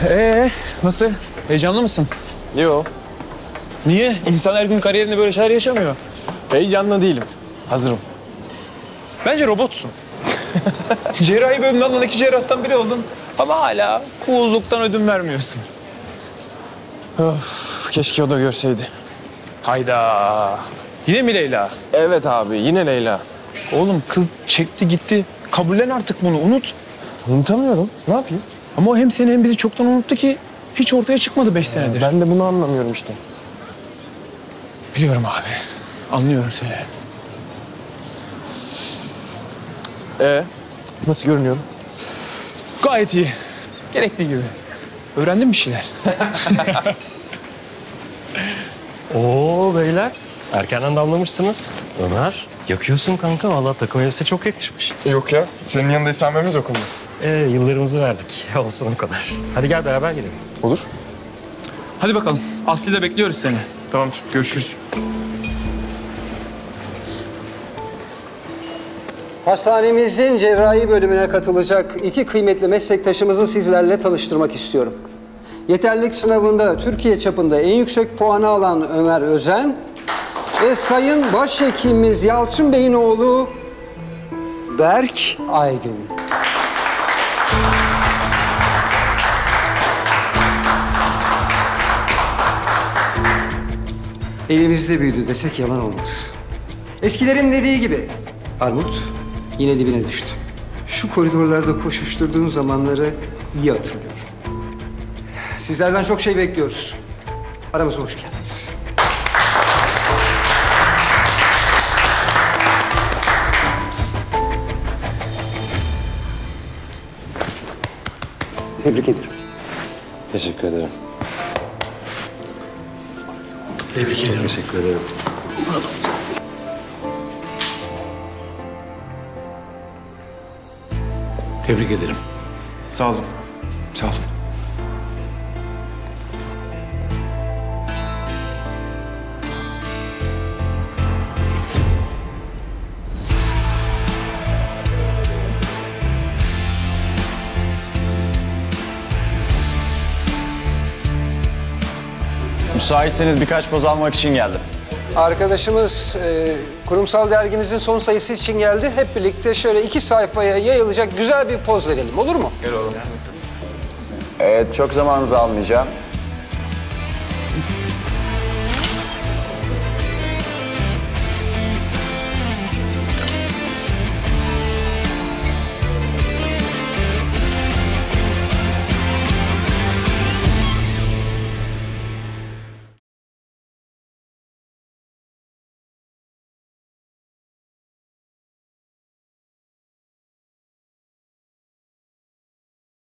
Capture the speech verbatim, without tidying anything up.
Ee, nasıl? Heyecanlı mısın? Yo. Niye? İnsan her gün kariyerinde böyle şeyler yaşamıyor. Heyecanlı değilim. Hazırım. Bence robotsun. Cerrahi bölümünden alınan iki cerrahtan biri oldun. Ama hala cool'luktan ödün vermiyorsun. Of, keşke o da görseydi. Hayda. Yine mi Leyla? Evet abi, yine Leyla. Oğlum kız çekti gitti. Kabullen artık bunu, unut. Unutamıyorum. Ne yapayım? Ama o hem seni hem bizi çoktan unuttu ki hiç ortaya çıkmadı beş senedir. Ben de bunu anlamıyorum işte. Biliyorum abi. Anlıyorum seni. Ee, nasıl görünüyorum? Gayet iyi. Gerektiği gibi. Öğrendin bir şeyler. Oo beyler, erkenden damlamışsınız. Ömer, yakıyorsun kanka. Vallahi takım elbise çok yakışmış. Yok ya. Senin yanında isamemiz okunmaz. Ee, yıllarımızı verdik. Olsun o kadar. Hadi gel beraber gidelim. Olur. Hadi bakalım. Aslı'yla bekliyoruz seni. Tamam, görüşürüz. Hastanemizin cerrahi bölümüne katılacak iki kıymetli meslektaşımızı sizlerle tanıştırmak istiyorum. Yeterlilik sınavında Türkiye çapında en yüksek puanı alan Ömer Özen ve Sayın Başhekimimiz Yalçın Bey'in oğlu Berk Aygün. Elimizde büyüdü desek yalan olmaz. Eskilerin dediği gibi armut yine dibine düştü. Şu koridorlarda koşuşturduğun zamanları iyi hatırlıyorum. Sizlerden çok şey bekliyoruz. Aramıza hoş geldiniz. Tebrik ederim. Teşekkür ederim. Tebrik ederim. Teşekkür ederim. Tebrik ederim. Sağ olun. Sağ olun. Müsaitseniz birkaç poz almak için geldim. Arkadaşımız e, kurumsal dergimizin son sayısı için geldi. Hep birlikte şöyle iki sayfaya yayılacak güzel bir poz verelim. Olur mu? Evet, çok zamanınızı almayacağım.